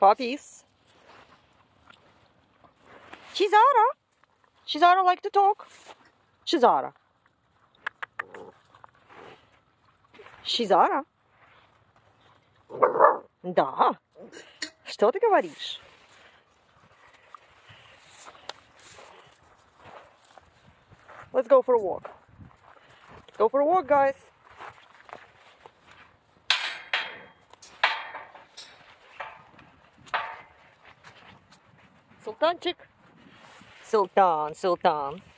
Puppies. Shizara. Shizara like to talk. Shizara. Shizara. Да. Что ты говоришь? Let's go for a walk. Let's go for a walk, guys. Султанчик. Султан, Султан.